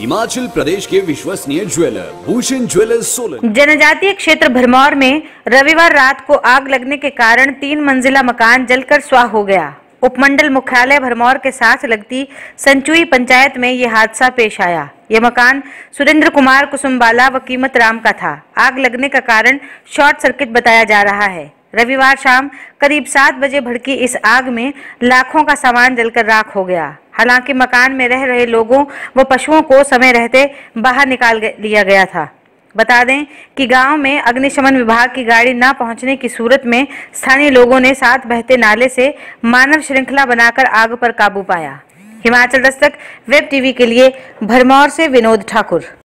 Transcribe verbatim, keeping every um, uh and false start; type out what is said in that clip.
हिमाचल प्रदेश के विश्वसनीय jeweller Bhushan jewellers Solan. जनजातीय क्षेत्र भरमौर में रविवार रात को आग लगने के कारण तीन मंजिला मकान जलकर स्वाह हो गया। उपमंडल मुख्यालय भरमौर के साथ लगती संचुई पंचायत में ये हादसा पेश आया। ये मकान सुरेंद्र कुमार कुसुम्बाला व कीमत राम का था। आग लगने का कारण शॉर्ट सर्किट बताया जा रहा है। रविवार शाम करीब सात बजे भड़की इस आग में लाखों का सामान जलकर राख हो गया। हालांकि मकान में रह रहे लोगों व पशुओं को समय रहते बाहर निकाल लिया गया था। बता दें कि गांव में अग्निशमन विभाग की गाड़ी न पहुंचने की सूरत में स्थानीय लोगों ने साथ बहते नाले से मानव श्रृंखला बनाकर आग पर काबू पाया। हिमाचल दस्तक वेब टीवी के लिए भरमौर से विनोद ठाकुर।